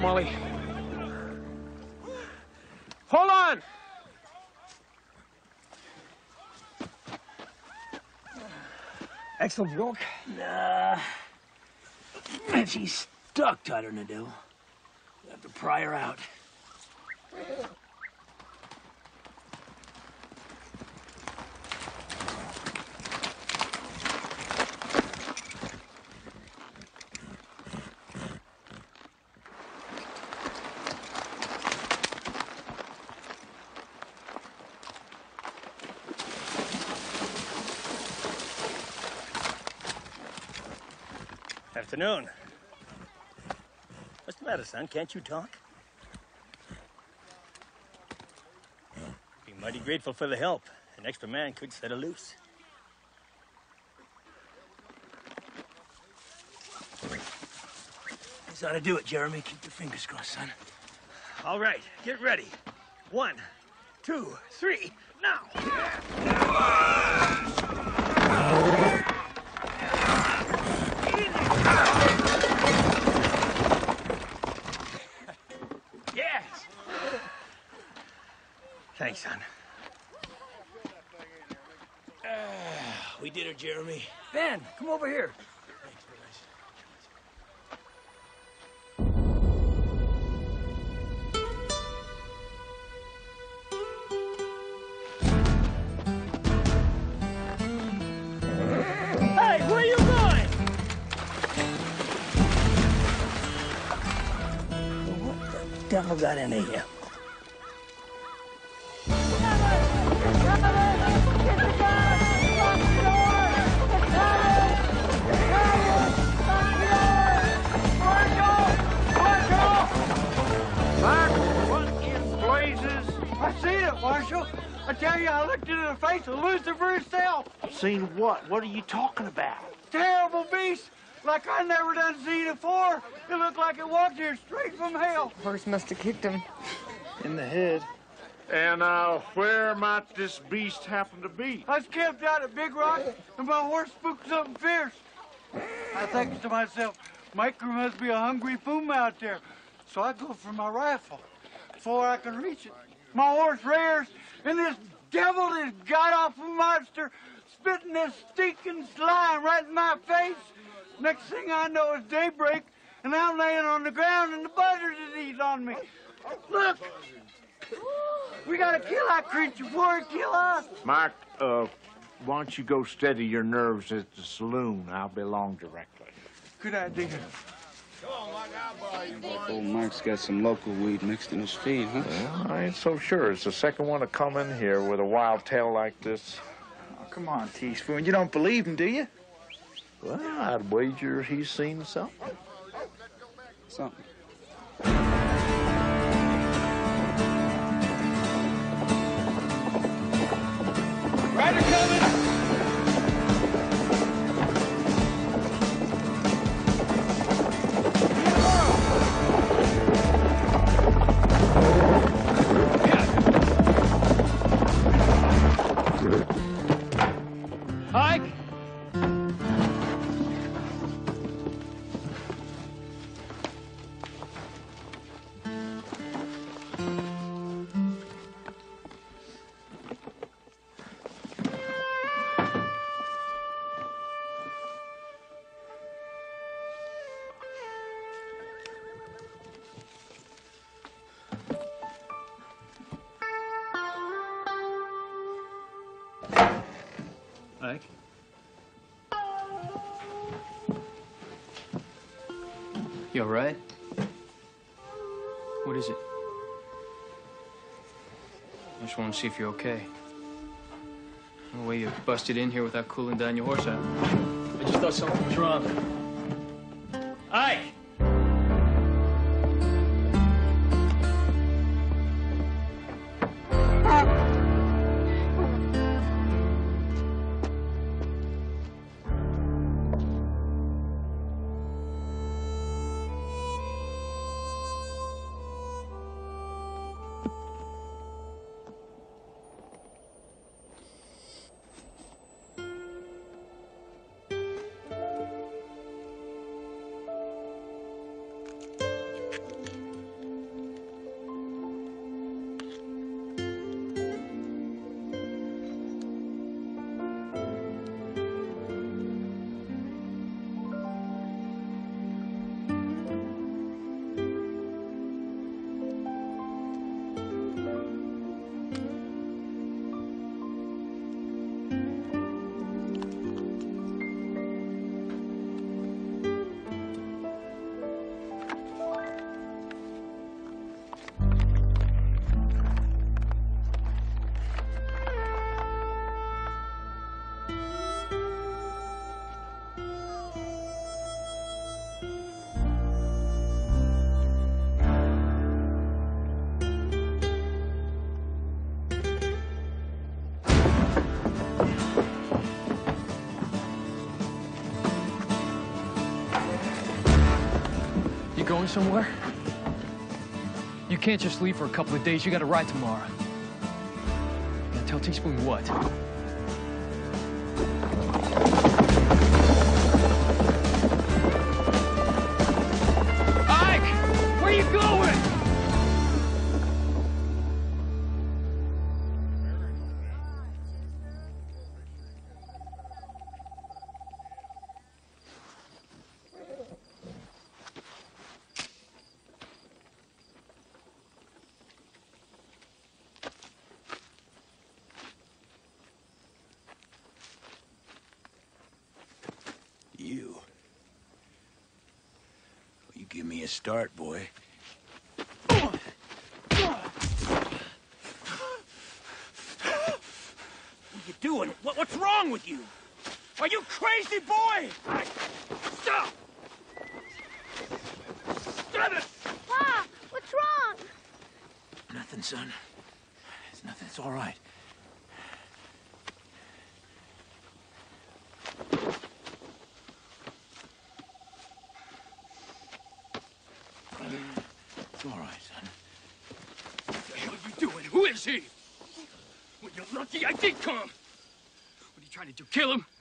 Molly. Hold on! Excellent work. Nah. She's stuck tighter than a devil. We have to pry her out. Afternoon. What's the matter, son? Can't you talk? Be mighty grateful for the help. An extra man could set her loose. This ought to do it, Jeremy. Keep your fingers crossed, son. All right, get ready. 1, 2, 3, now! Yes! Thanks, son. We did her, Jeremy. Ben, come over here. Hey, where you going? What the devil got into him? I seen it, Marshal. I tell you, I looked into the face of Lucifer himself. Seen what? What are you talking about? Terrible beast, like I never done seen it before. It looked like it walked here straight from hell. Horse must have kicked him. In the head. And where might this beast happen to be? I was camped out at Big Rock, and my horse spooked something fierce. I thinks to myself, Mike, there must be a hungry puma out there. So I go for my rifle before I can reach it. My horse rears, and this devil, this god-awful monster, spitting this stinking slime right in my face. Next thing I know, it's daybreak, and I'm laying on the ground, and the buzzards is eating on me. Look! We gotta kill that creature before it kills us. Mike, why don't you go steady your nerves at the saloon? I'll be along directly. Good idea. Old Mike's got some local weed mixed in his feed, huh? Well, I ain't so sure. It's the second one to come in here with a wild tale like this. Oh, come on, Teaspoon. You don't believe him, do you? Well, I'd wager he's seen something. Something. Rider coming! Ike! Ike? You all right? What is it? I just want to see if you're okay. The way you busted in here without cooling down your horse out. I just thought something was wrong. Ike! going somewhere? You can't just leave for a couple of days. You got a ride tomorrow. Now tell Teaspoon what? Ike! Where you going? You give me a start, boy. What are you doing? What's wrong with you? Are you crazy, boy? Stop! Stop it! Pa, what's wrong? Nothing, son. It's nothing. It's all right. It's all right, son. What the hell are you doing? Who is he? Well, you're lucky I did come. What are you trying to do? Kill him?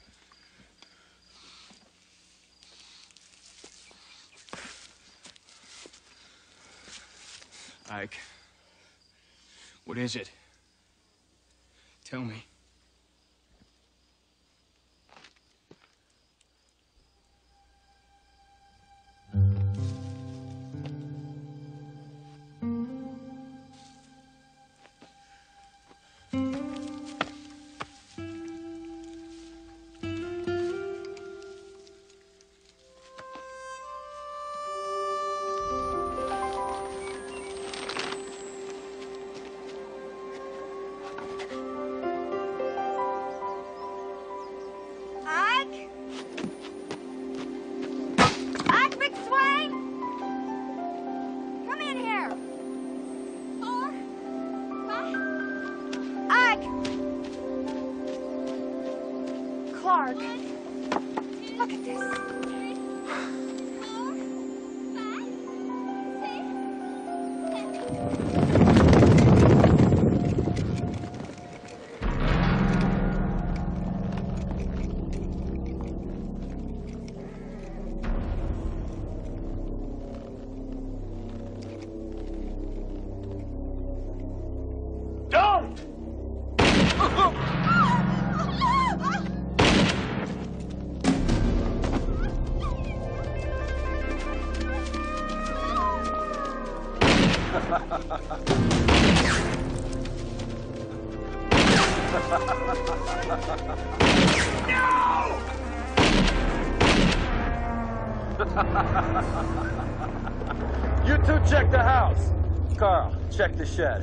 Ike. What is it? Tell me. Clark, look at this. You two check the house. Carl, check the shed.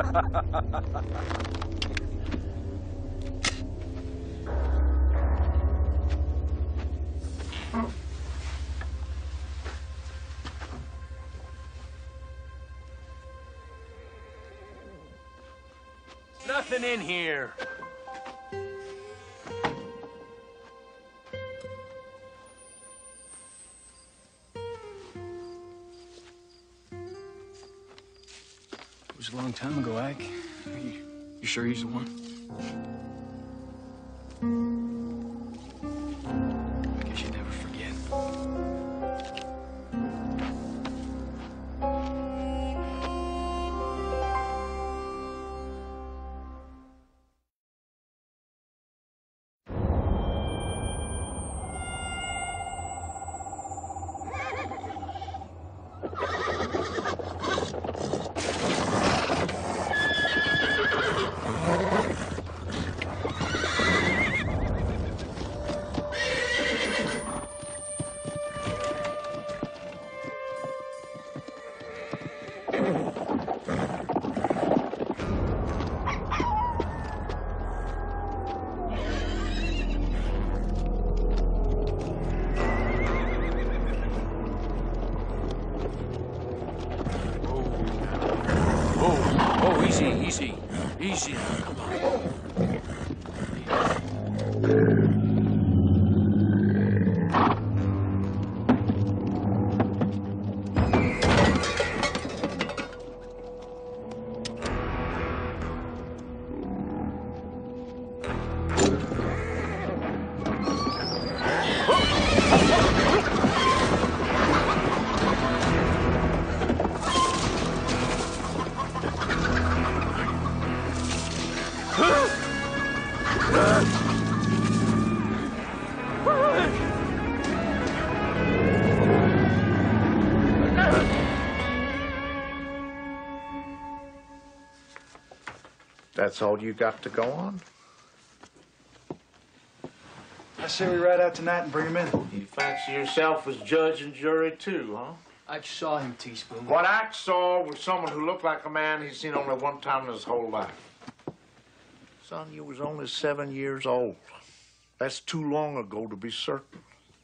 Nothing in here. It was a long time ago, Ike. You sure he's the one? I guess you never forget. Oh, easy. Easy now, come on. That's all you got to go on? I say we ride out tonight and bring him in. You fancy yourself as judge and jury, too, huh? I saw him, Teaspoon. What I saw was someone who looked like a man he's seen only one time in his whole life. Son, you was only 7 years old. That's too long ago to be certain.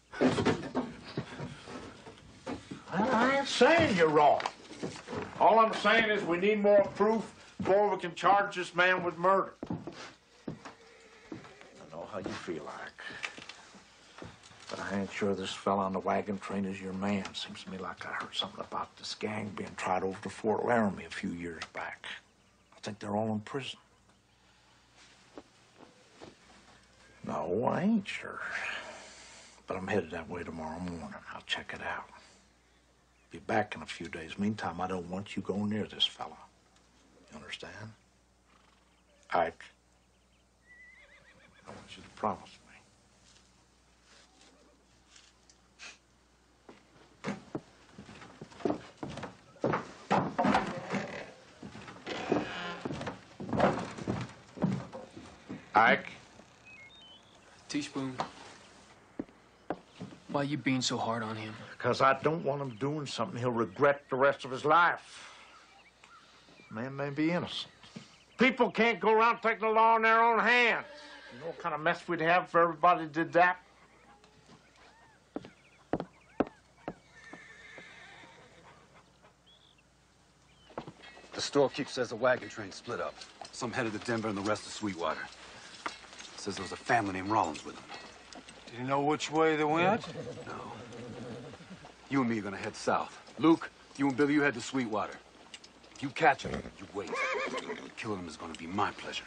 I ain't saying you're wrong. All I'm saying is we need more proof before we can charge this man with murder. I know how you feel, Ike. But I ain't sure this fella on the wagon train is your man. Seems to me like I heard something about this gang being tried over to Fort Laramie a few years back. I think they're all in prison. No, I ain't sure. But I'm headed that way tomorrow morning. I'll check it out. Be back in a few days. Meantime, I don't want you going near this fella. You understand? Ike, I want you to promise me. Ike? Teaspoon, why are you being so hard on him? Because I don't want him doing something he'll regret the rest of his life. Man may be innocent. People can't go around taking the law in their own hands. You know what kind of mess we'd have if everybody did that? The storekeeper says the wagon train split up. Some headed to Denver and the rest to Sweetwater. Says there was a family named Rollins with them. Do you know which way they went? No. You and me are gonna head south. Luke, you and Billy, you head to Sweetwater. If you catch them, you wait. Killing them is gonna be my pleasure.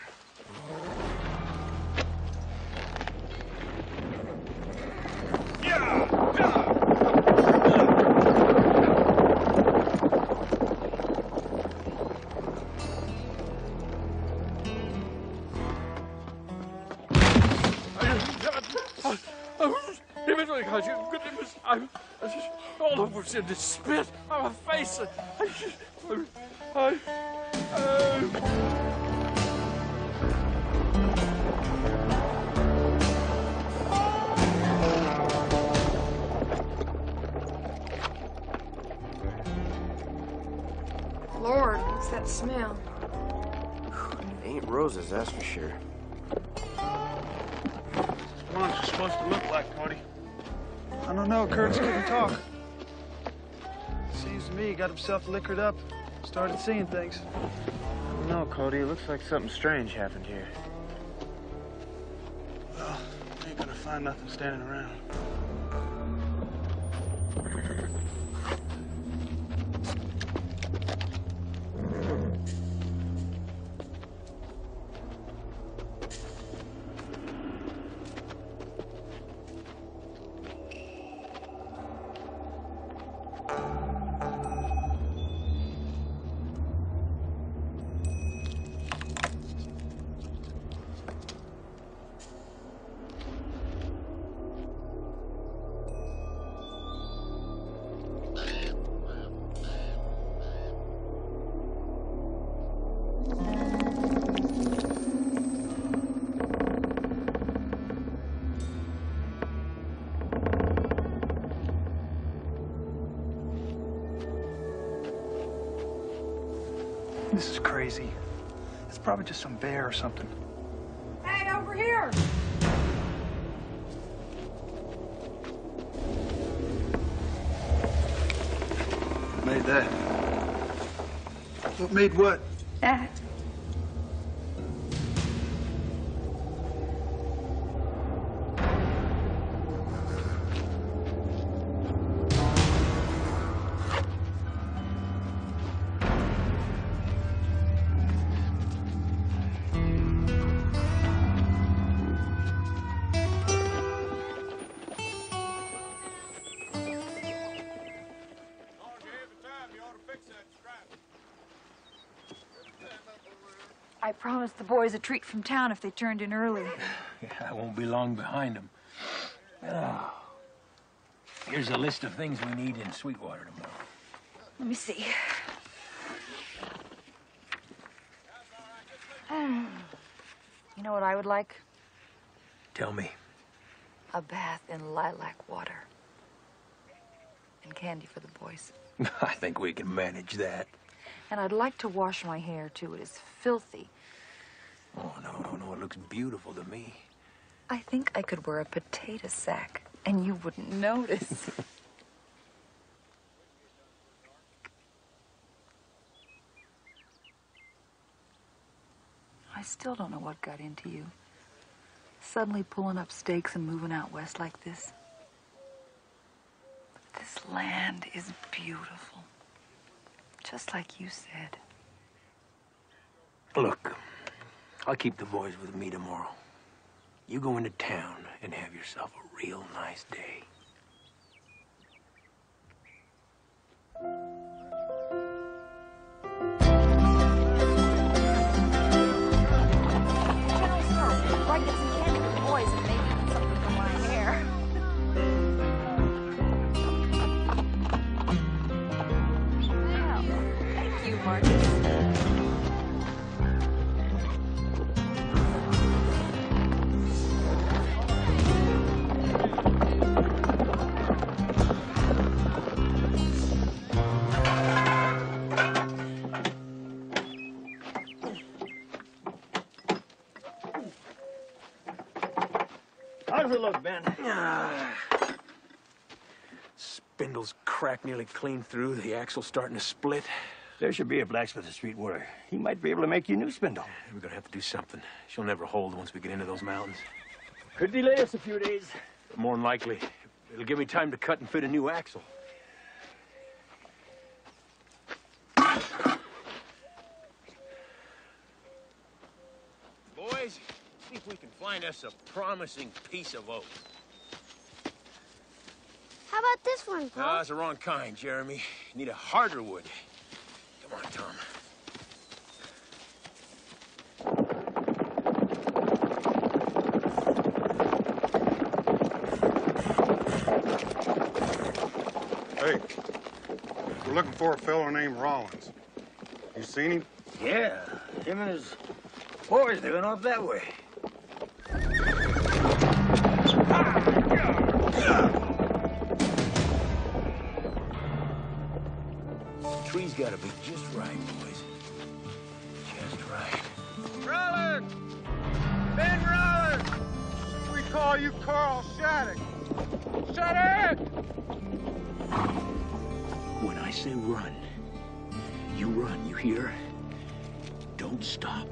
I'm all over in this spit on my face. Lord, what's that smell? It ain't roses, that's for sure. What's it supposed to look like, Cody? I don't know. Curtis couldn't talk. Seems to me he got himself liquored up. Started seeing things. No, Cody, it looks like something strange happened here. Well, ain't gonna find nothing standing around. This is crazy. It's probably just some bear or something. Hey, over here! Made that. What made what? That. I promised the boys a treat from town if they turned in early. Yeah, I won't be long behind them. Oh. Here's a list of things we need in Sweetwater tomorrow. Let me see. You know what I would like? Tell me. A bath in lilac water. And candy for the boys. I think we can manage that. And I'd like to wash my hair, too. It is filthy. Oh, no. It looks beautiful to me. I think I could wear a potato sack, and you wouldn't notice. I still don't know what got into you. Suddenly pulling up stakes and moving out west like this. This land is beautiful. Just like you said. Look, I'll keep the boys with me tomorrow. You go into town and have yourself a real nice day. I'd like to get some candy for the boys and maybe something for my hair. Well, thank you, Marcus. How's it look, Ben? Spindle's cracked nearly clean through. The axle's starting to split. There should be a blacksmith at Sweetwater. He might be able to make you a new spindle. We're gonna have to do something. She'll never hold once we get into those mountains. Could delay us a few days. But more than likely, it'll give me time to cut and fit a new axle. Boys, see if we can find us a promising piece of oak. How about this one, No, Paul? that's the wrong kind, Jeremy. You need a harder wood. Come on, Tom. Hey, we're looking for a fellow named Rollins. You seen him? Yeah, him and his boys, they went off that way. The tree's gotta be just right, boys. Just right. Rollins! Ben Rollins! We call you Carl Shattuck. Shattuck! When I say run, you hear? Don't stop.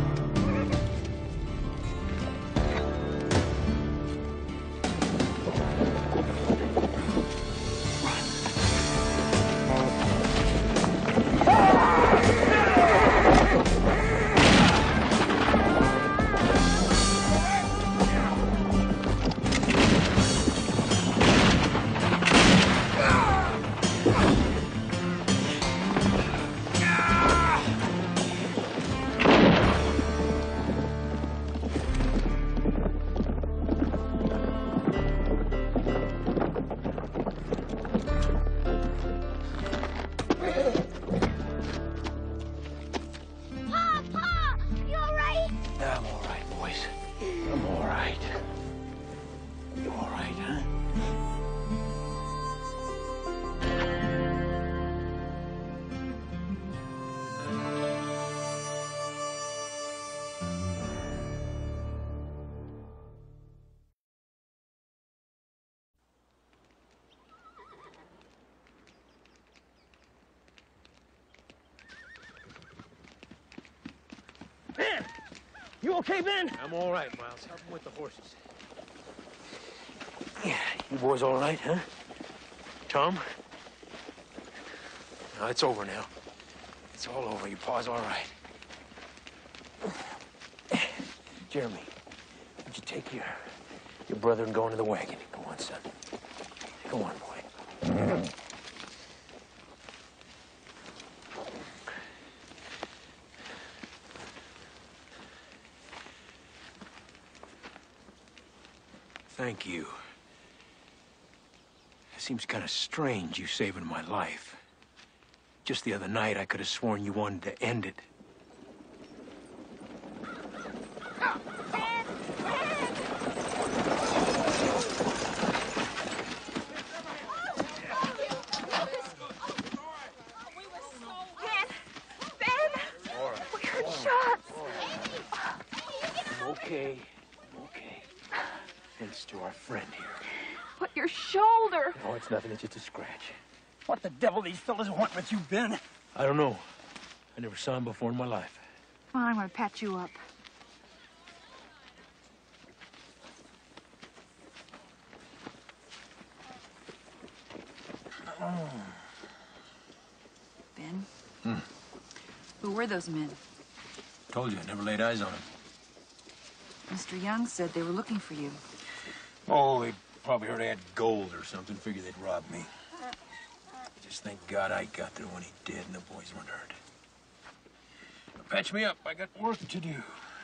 Pa! You all right? I'm all right, boys. I'm all right. You all right, huh? Ben! You okay, Ben? I'm all right, Miles. Help him with the horses. Yeah, you boys all right, huh? Tom? No, it's over now. It's all over. Your pa's all right. Jeremy, would you take your brother and go into the wagon? Go on, son. Go on, boy. Thank you. It seems kind of strange you saving my life. Just the other night, I could have sworn you wanted to end it. okay. Okay. Thanks to our friend here. But your shoulder. No, it's nothing. It's just a scratch. What the devil these fellas want with you, Ben? I don't know. I never saw him before in my life. Well, I'm gonna patch you up. Ben? Who were those men? Told you, I never laid eyes on him. Mr. Young said they were looking for you. Oh, they probably heard I had gold or something. Figured they'd rob me. Just thank God I got there when he did and the boys weren't hurt. Patch me up. I got work to do.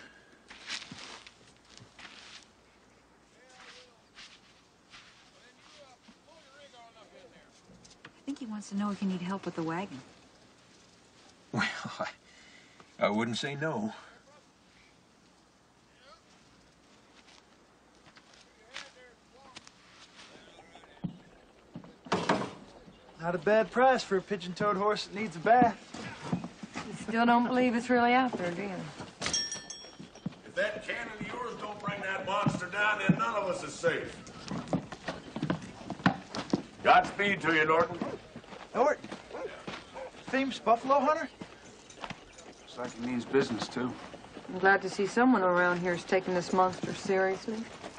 I think he wants to know if you need help with the wagon. Well, I wouldn't say no. Not a bad price for a pigeon-toed horse that needs a bath. You still don't believe it's really out there, do you? If that cannon of yours don't bring that monster down, then none of us is safe. Godspeed to you, Norton. Norton? Famous buffalo hunter? Looks like he means business, too. I'm glad to see someone around here is taking this monster seriously.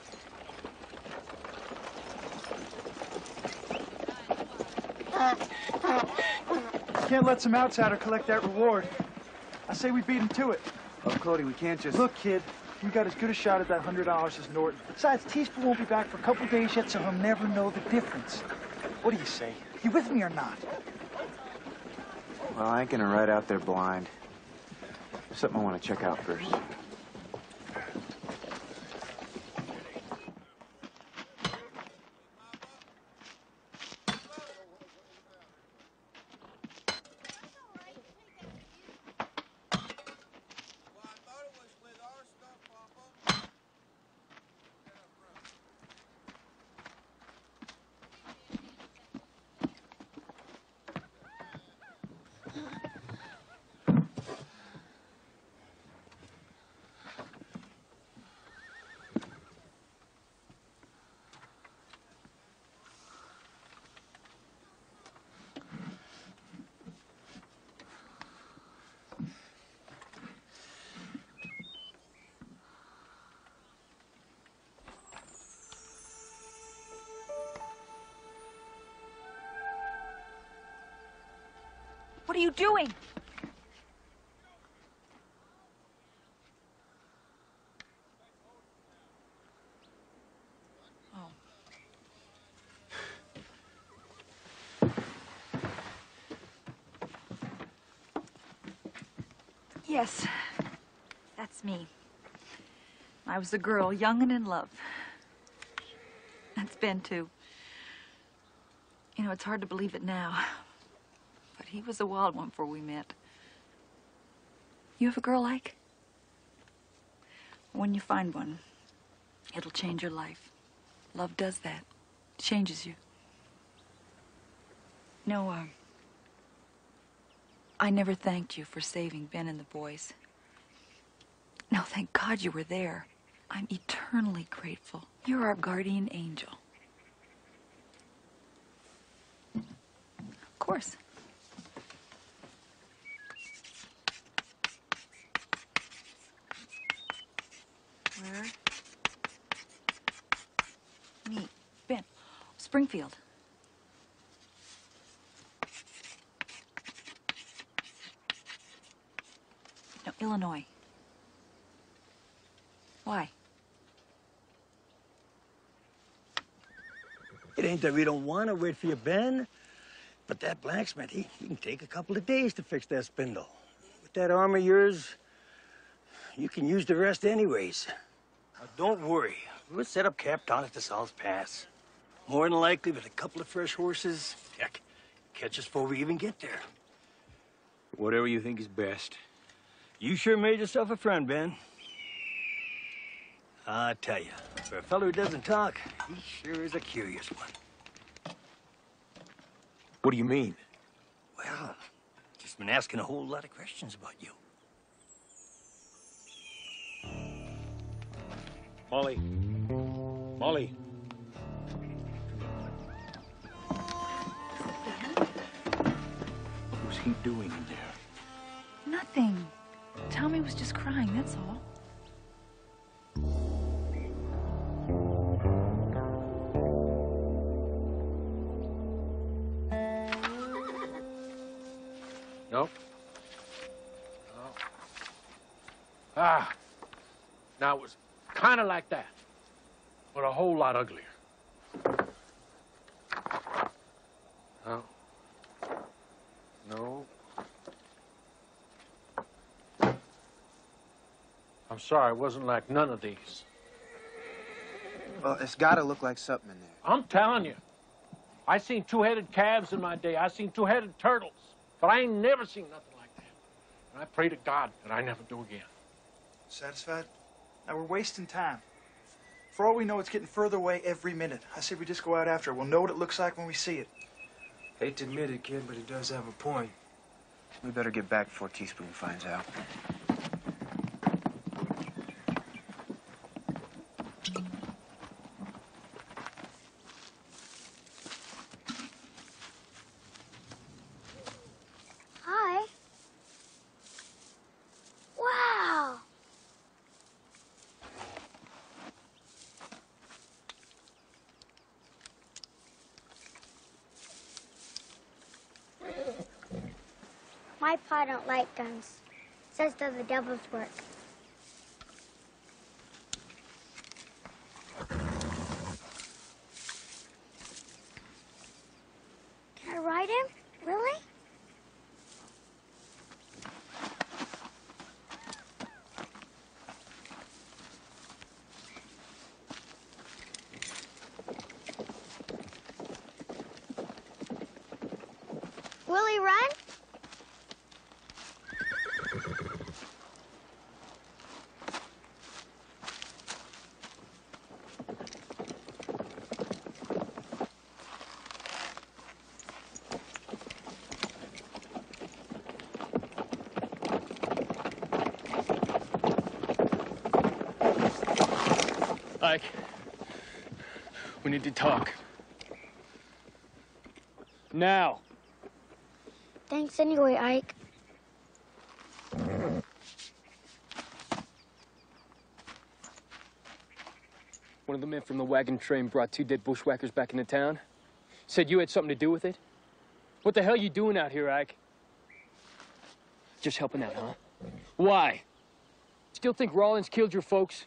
Can't let some outsider collect that reward. I say we beat him to it. Oh, Cody, we can't just... Look, kid, we got as good a shot at that $100 as Norton. Besides, Teaspoon won't be back for a couple days yet, so he'll never know the difference. What do you say? You with me or not? Well, I ain't gonna ride out there blind. There's something I want to check out first. What are you doing? Oh. Yes, that's me. I was a girl, young and in love. That's Ben, too. You know, it's hard to believe it now. But he was a wild one before we met. You have a girl like? When you find one, it'll change your life. Love does that. Changes you. No, I never thanked you for saving Ben and the boys. No, thank God you were there. I'm eternally grateful. You're our guardian angel. Of course. Where? Me. Ben. Springfield. No, Illinois. Why? It ain't that we don't want to wait for you, Ben. But that blacksmith, he can take a couple of days to fix that spindle. With that arm of yours, you can use the rest anyways. Now, don't worry. We'll set up Camp down at the South Pass. More than likely, with a couple of fresh horses, heck, catch us before we even get there. Whatever you think is best. You sure made yourself a friend, Ben. I tell you, for a fellow who doesn't talk, he sure is a curious one. What do you mean? Well, just been asking a whole lot of questions about you. Molly. Molly. What was he doing in there? Nothing. Tommy was just crying, that's all. No? Ah. Now, it was kind of like that, but a whole lot uglier. No. No. I'm sorry, it wasn't like none of these. Well, it's gotta look like something in there. I'm telling you. I seen two-headed calves in my day. I seen two-headed turtles. But I ain't never seen nothing like that. And I pray to God that I never do again. Satisfied? Now we're wasting time. For all we know, it's getting further away every minute. I say we just go out after it. We'll know what it looks like when we see it. Hate to admit it, kid, but it does have a point. We better get back before Teaspoon finds out. Hi. Wow. My pa don't like guns. Says they're the devil's work. Can I ride him? Really? Will he run? Ike, we need to talk. Now. Thanks anyway, Ike. One of the men from the wagon train brought 2 dead bushwhackers back into town. Said you had something to do with it. What the hell you doing out here, Ike? Just helping out, huh? Why? Still think Rollins killed your folks?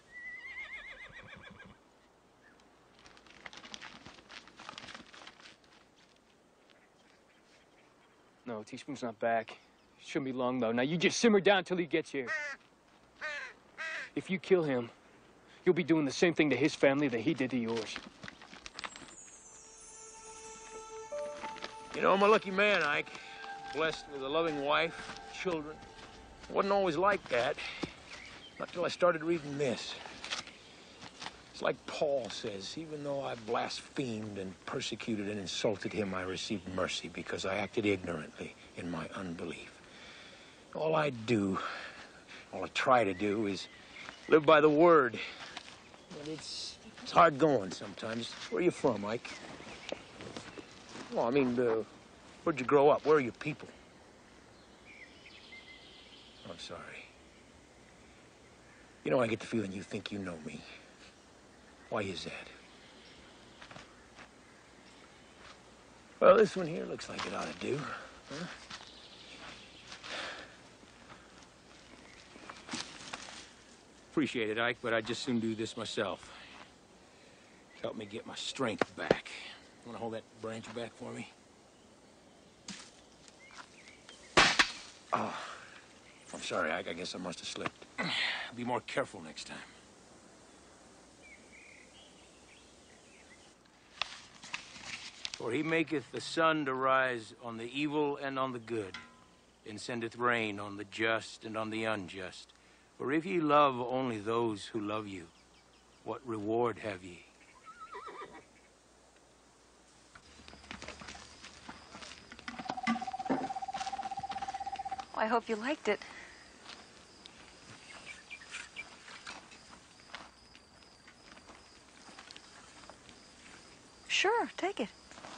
No, Teaspoon's not back. Shouldn't be long, though. Now, you just simmer down till he gets here. If you kill him, you'll be doing the same thing to his family that he did to yours. You know, I'm a lucky man, Ike. Blessed with a loving wife, children. It wasn't always like that. Not till I started reading this. It's like Paul says, even though I blasphemed and persecuted and insulted him, I received mercy because I acted ignorantly in my unbelief. All I try to do is live by the word. But it's hard going sometimes. Where are you from, Ike? Well, I mean, where'd you grow up? Where are your people? I'm sorry. You know, I get the feeling you think you know me. Why is that? Well, this one here looks like it ought to do. Huh? Appreciate it, Ike, but I'd just soon do this myself. Help me get my strength back. Want to hold that branch back for me? Oh, I'm sorry, Ike. I guess I must have slipped. Be more careful next time. For he maketh the sun to rise on the evil and on the good, and sendeth rain on the just and on the unjust. For if ye love only those who love you, what reward have ye? Oh, I hope you liked it. Sure, take it.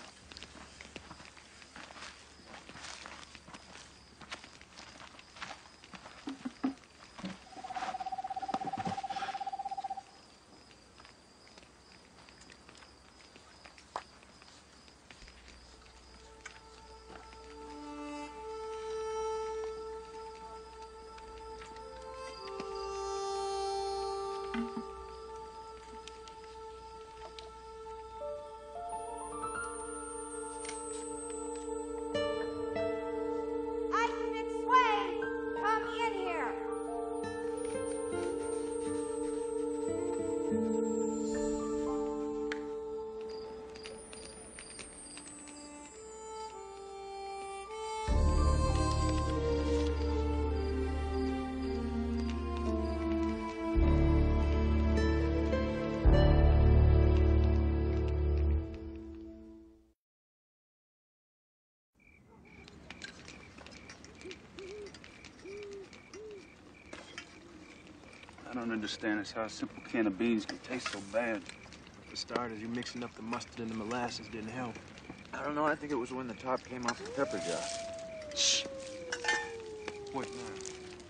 I don't understand is how a simple can of beans can taste so bad. For starters, you mixing up the mustard and the molasses didn't help. I don't know. I think it was when the top came off the pepper jar. Shh. What now?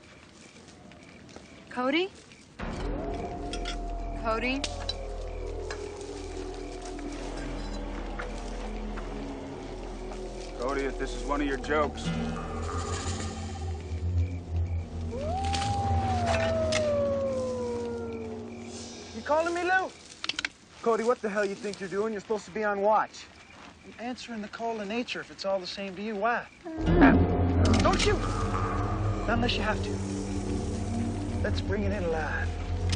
Cody? Cody? Cody, if this is one of your jokes. You calling me, Lou? Cody, what the hell you think you're doing? You're supposed to be on watch. I'm answering the call of nature if it's all the same to you. Why? Don't shoot! Not unless you have to. Let's bring it in alive.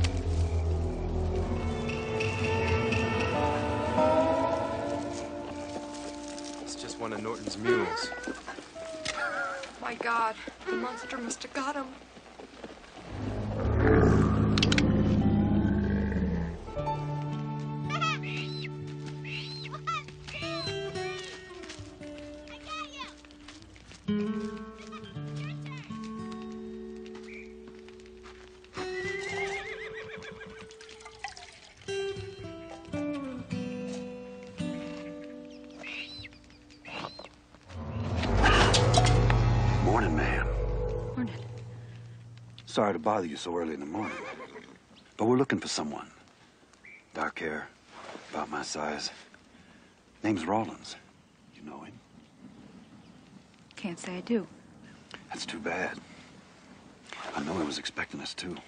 It's just one of Norton's mules. My God, the monster must have got him. Morning, ma'am. Morning. Sorry to bother you so early in the morning, but we're looking for someone. Dark hair, about my size. Name's Rollins. You know him? Can't say I do. That's too bad. I know he was expecting us, too.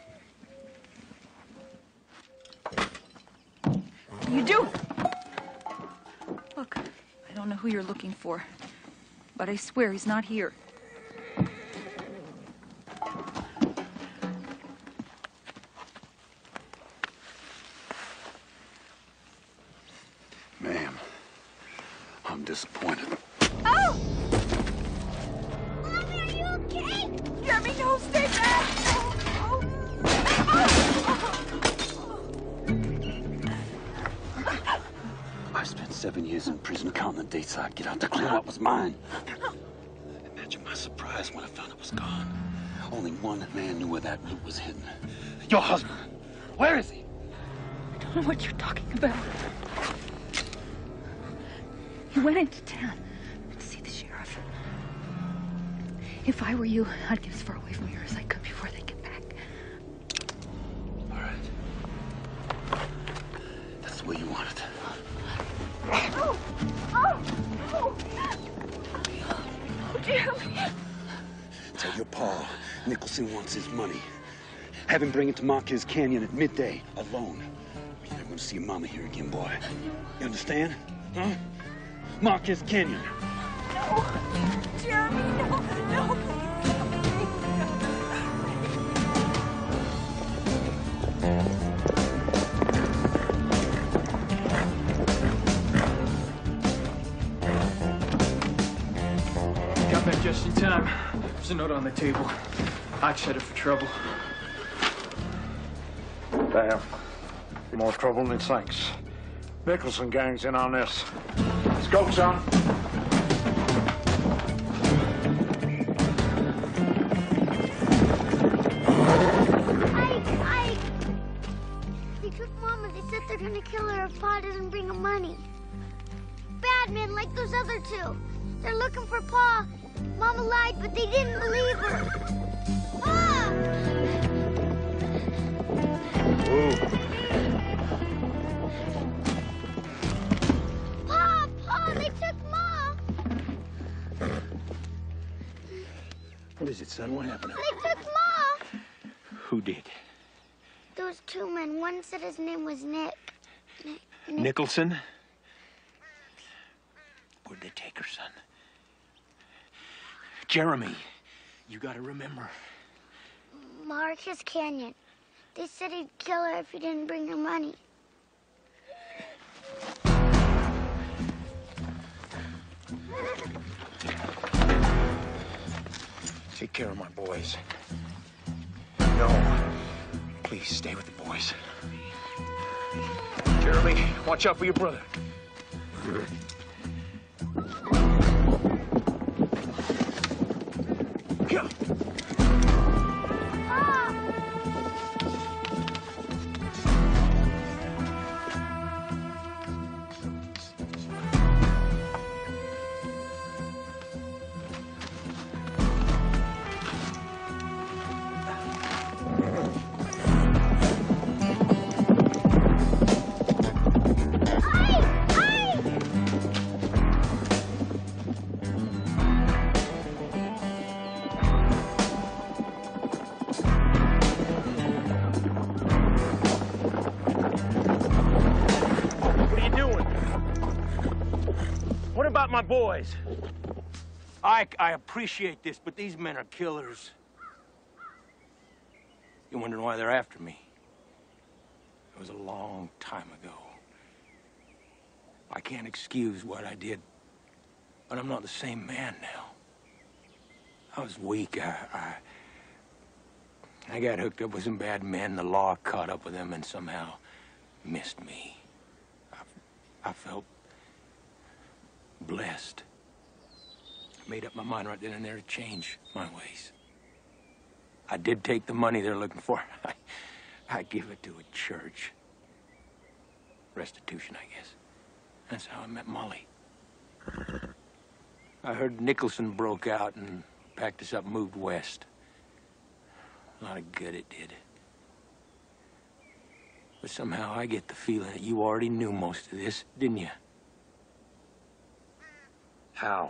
You do? Look, I don't know who you're looking for, but I swear he's not here. Ma'am, I'm disappointed. Oh! Mommy, are you okay? Jeremy, no, stay back! I spent 7 years in prison counting the dates I'd get out to clear what was mine. Imagine my surprise when I found it was gone. Only one man knew where that loot was hidden. Your husband. Where is he? I don't know what you're talking about. He went into town to see the sheriff. If I were you, I'd get as far away from here as I could before they get back. All right. That's the way you want it. Oh! Oh! Oh! Oh, Jeremy! Tell your pa Nicholson wants his money. Have him bring it to Marquez Canyon at midday, alone. You're never gonna see your mama here again, boy. You understand? Huh? Marquez Canyon. No! Jeremy, no! No, please! Got back just in time. There's a note on the table. Ike set it for trouble. Damn. More trouble than it sinks. Nicholson gang's in on this. Let's go, son. Ike! They took Mama. They said they're gonna kill her if Pa doesn't bring her money. They're looking for Pa. Mama lied, but they didn't believe her. Pa! Pa, they took Ma. What is it, son? What happened? They took Ma. Who did? There was two men. One said his name was Nick. Nicholson? Where'd they take her, son? Jeremy, you gotta remember. Marcus Canyon. They said he'd kill her if he didn't bring her money. Take care of my boys. No. Please stay with the boys. Jeremy, watch out for your brother. Go. My boys. Ike, I appreciate this, but these men are killers. You're wondering why they're after me. It was a long time ago. I can't excuse what I did, but I'm not the same man now. I was weak. I got hooked up with some bad men. The law caught up with them and somehow missed me. I felt blessed. I made up my mind right then and there to change my ways. I did take the money they're looking for. I give it to a church. Restitution, I guess. That's how I met Molly. I heard Nicholson broke out and packed us up and moved west. A lot of good it did. But somehow I get the feeling that you already knew most of this, didn't you? How?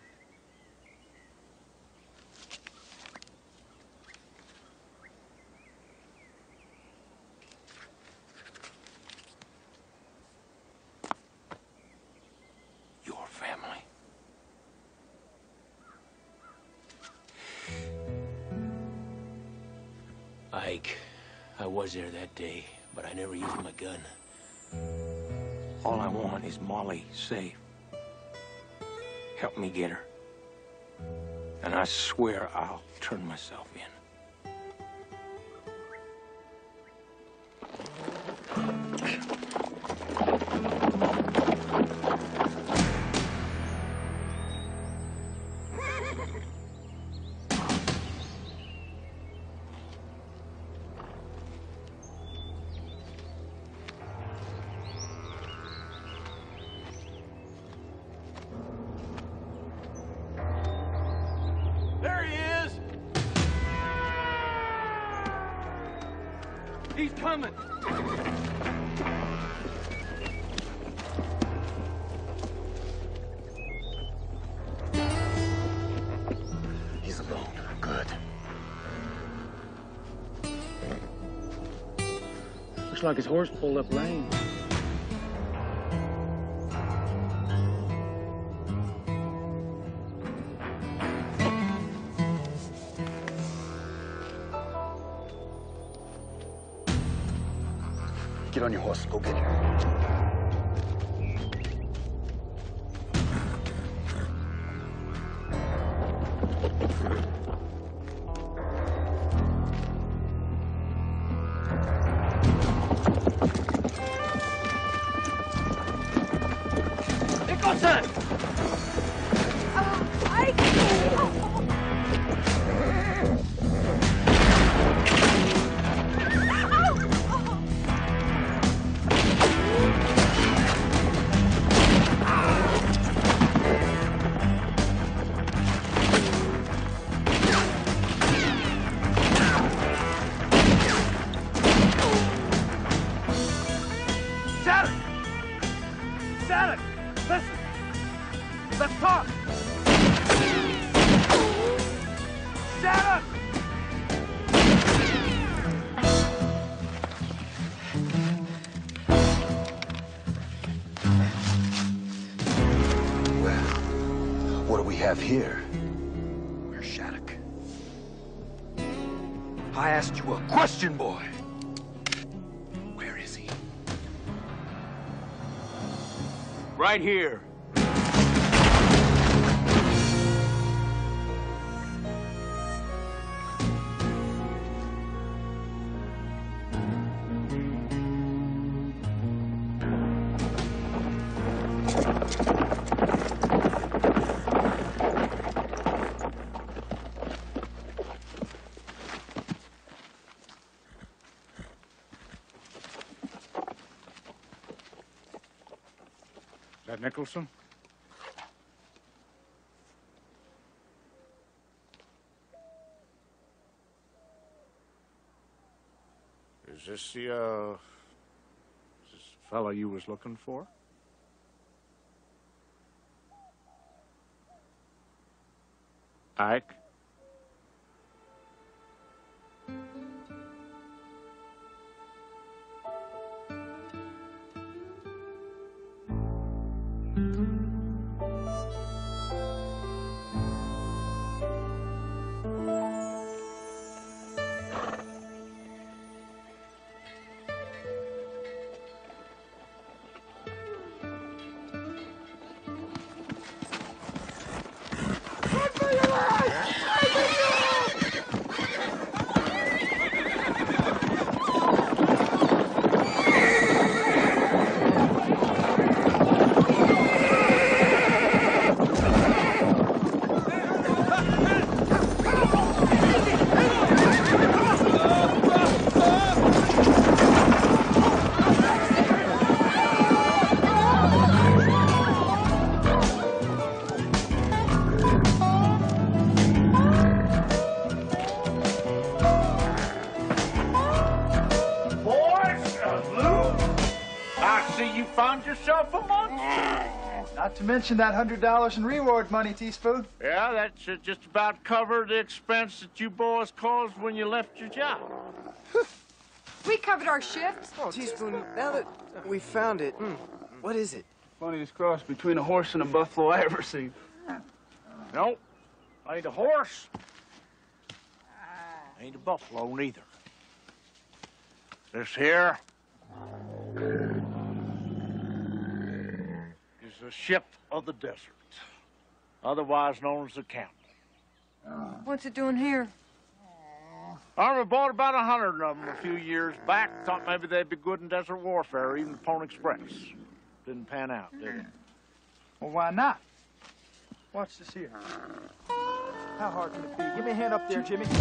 Your family. Ike, I was there that day, but I never used my gun. All I want is Molly safe. Help me get her. And I swear I'll turn myself in. He's coming! He's alone. Good. Looks like his horse pulled up lame. Get on your horse. Go get her. Nicholson! I... What do we have here? Where's Shattuck? I asked you a question, boy. Where is he? Right here. Is that Nicholson? Is this the fellow you was looking for? Ike? Yourself a monster. Not to mention that $100 in reward money, Teaspoon. Yeah, that should just about cover the expense that you boys caused when you left your job. We covered our shift. Oh, Teaspoon, now that we found it, what is it? Funniest cross between a horse and a buffalo I ever seen. Nope, ain't a horse. Ain't a buffalo neither. This here is the ship of the desert, otherwise known as the Camel. What's it doing here? Army bought about 100 of them a few years back. Thought maybe they'd be good in desert warfare, or even the Pony Express. Didn't pan out, did it? Well, why not? Watch this here. How hard can it be? Give me a hand up there, Jimmy.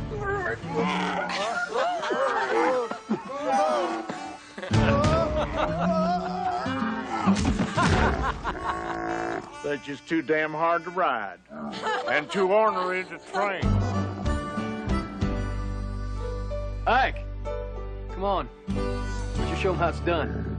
They're just too damn hard to ride. And too ornery to train. Ike, come on. Why don't you show them how it's done?